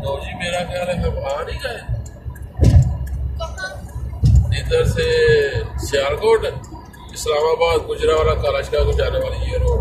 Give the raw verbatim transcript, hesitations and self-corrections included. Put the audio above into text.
तो जी मेरा ख्याल है हम आ नहीं गए इधर से सियालकोट इस्लामाबाद गुजरावाला कालाशका को जाने वाली ये रोड